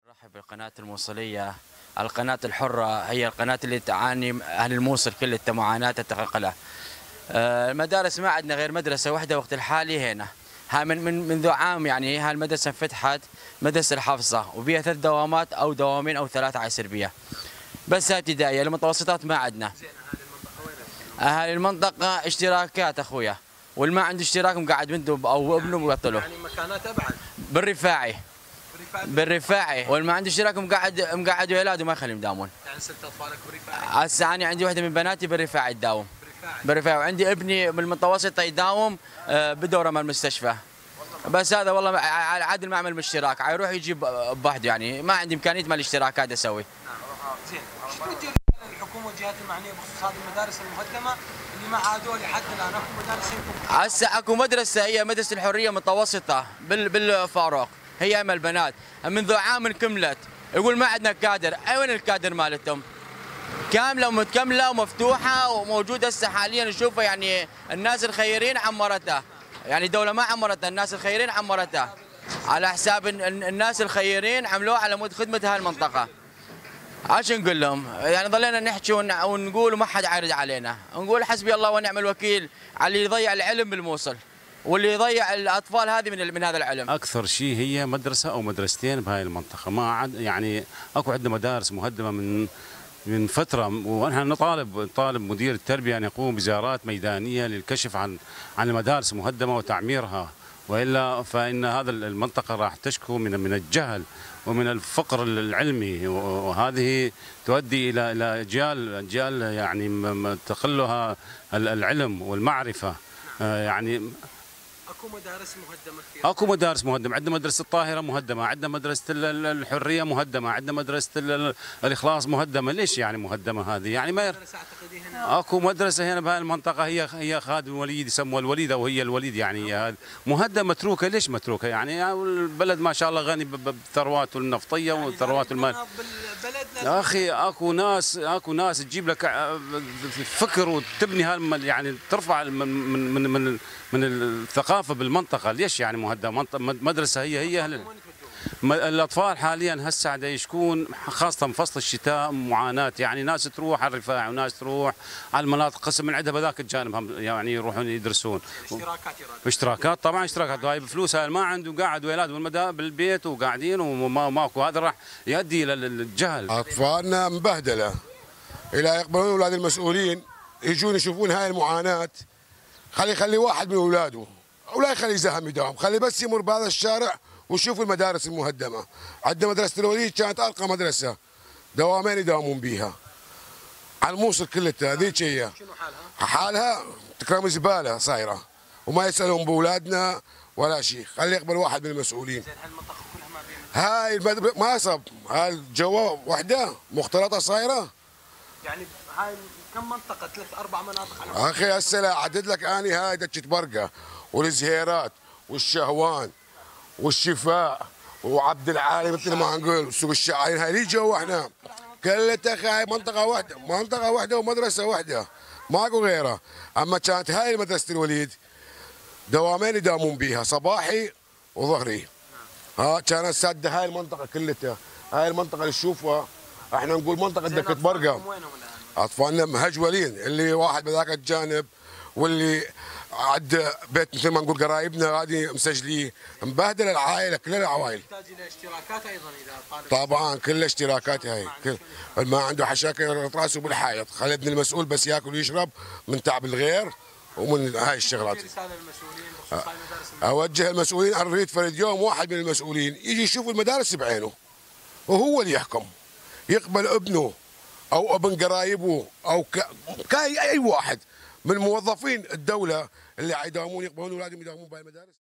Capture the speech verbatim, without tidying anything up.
رحب بقناة الموصلية. القناة الحرة هي القناة اللي تعاني أهل الموصل كل معاناة تتقلق. المدارس ما عندنا غير مدرسة واحدة وقت الحالي هنا، ها من من منذ عام يعني ها المدرسة فتحت مدرسة الحافظة وبيها ثلاث دوامات أو دوامين أو ثلاثة على سربية بس ابتدائية. المتوسطات ما عندنا. أهل المنطقة اشتراكات أخويا، واللي ما عنده اشتراك مقعد بنته أو ابنه مقتله. يعني مكانات أبعد. بالرفاعي. بالرفاعي، واللي ما عنده اشتراك مقعد مقعد ولاده ما يخليهم يداومون. يعني ست اطفالك بالرفاعي؟ هسه انا عندي واحده من بناتي بالرفاعي تداوم. بالرفاعي، وعندي ابني بالمتوسطه يداوم بدوره من المستشفى. بس هذا والله عادل ما اعمل اشتراك، يروح يجيب بوحده، يعني ما عندي امكانيه مال الاشتراك هذا اسوي. زين، ايش توجه للحكومه والجهات المعنيه بخصوص هذه المدارس المهدمه اللي ما عادوا لحد الان؟ اكو مدارس يمكن هسه اكو مدرسه هي مدرسه الحريه متوسطه بال بالفاروق، هي ام البنات منذ عام كملت، يقول ما عندنا كادر. اي وين الكادر مالتهم؟ كامله ومتكمله ومفتوحه وموجوده هسه حاليا نشوفها، يعني الناس الخيرين عمرتها، يعني الدوله ما عمرتها، الناس الخيرين عمرتها على حساب الناس الخيرين عملوها على مود خدمه هاي المنطقه. عاش نقول لهم؟ يعني ضلينا نحكي ونقول وما حد عارض علينا، نقول حسبي الله ونعم الوكيل على اللي يضيع العلم بالموصل واللي يضيع الاطفال هذه من من هذا العلم. اكثر شيء هي مدرسه او مدرستين بهاي المنطقه، ما عاد يعني اكو عندنا مدارس مهدمه من من فتره، ونحن نطالب نطالب مدير التربيه ان يقوم بزيارات ميدانيه للكشف عن عن المدارس المهدمه وتعميرها، والا فان هذا المنطقه راح تشكو من من الجهل ومن الفقر العلمي، وهذه تؤدي الى الى اجيال اجيال يعني تقلها العلم والمعرفه. يعني اكو مدارس مهدمه كثير. اكو مدارس مهدمه، عندنا مدرسه الطاهره مهدمه، عندنا مدرسه الحريه مهدمه، عندنا مدرسه الاخلاص مهدمه. ليش يعني مهدمه هذه؟ يعني ما هنا اكو مدرسه هنا بهاي المنطقه هي هي خادم الوليد، يسموها الوليده وهي الوليد، يعني هي مهدمه متروكه. ليش متروكه؟ يعني البلد ما شاء الله غني بثرواته النفطيه وثرواته المال. يا اخي اكو ناس اكو ناس تجيب لك فكر وتبني هال يعني ترفع من من من من الثقافه بالمنطقه. ليش يعني مهدمه؟ مدرسه هي هي أهل الاطفال حاليا هسه عم يشكون، خاصه فصل الشتاء معاناه، يعني ناس تروح على الرفاعي وناس تروح على المناطق قسم من عندها بذاك الجانب يعني يروحون يدرسون. اشتراكات اشتراكات طبعا اشتراكات، وهاي بفلوس، هاي ما عنده قاعد ولاده بالمدى بالبيت وقاعدين وما ماكو، هذا راح يؤدي الى الجهل. اطفالنا مبهدله، الى يقبلون اولاد المسؤولين يجون يشوفون هاي المعاناه. خلي خلي واحد من اولاده ولا يخلي زهم يداوم، خلي بس يمر بهذا الشارع وشوف المدارس المهدمه. عندنا مدرسه الوليد كانت ارقى مدرسه، دوامين يداومون بيها. على الموصل كلها ذيك هي. شنو حالها؟ حالها تكرم زباله صايره، وما يسالون باولادنا ولا شيء. خلي يقبل واحد من المسؤولين. زين هالمنطقه كلها ما بين هاي المدرسه ما صب، هاي الجوا وحده مختلطه صايره. يعني هاي كم منطقه؟ ثلاث اربع مناطق على اخي هسه لا اعدد لك اني هاي دكه برقه والزهيرات والشهوان والشفاء وعبد العالي مثل ما نقول سوق الشعاين، هاي لي جوا احنا كلها هاي منطقه واحده، منطقه واحده ومدرسه واحده ماكو غيرها. اما كانت هاي مدرسه الوليد دوامين يداومون بيها، صباحي وظهري. ها كانت ساده هاي المنطقه كلها. هاي المنطقه اللي تشوفها احنا نقول منطقه دكه برقه. اطفالنا مهجولين، اللي واحد بذاك الجانب واللي عد بيت مثل ما نقول قرايبنا غادي مسجلين، مبهدله العائله كل العوائل. تحتاج الى اشتراكات ايضا اذا طالب. طبعا كل اشتراكات هاي، كل ما عنده حشاكل راسه بالحائط، خلي ابن المسؤول بس ياكل ويشرب من تعب الغير ومن هاي الشغلات. رساله للمسؤولين بخصوص هاي المدارس. اوجه المسؤولين، انا اريد فرد يوم واحد من المسؤولين يجي يشوف المدارس بعينه وهو اللي يحكم، يقبل ابنه او ابن قرايبه او ك... اي واحد من موظفين الدوله اللي يداومون يقبلون اولادهم يداومون بهاي المدارس.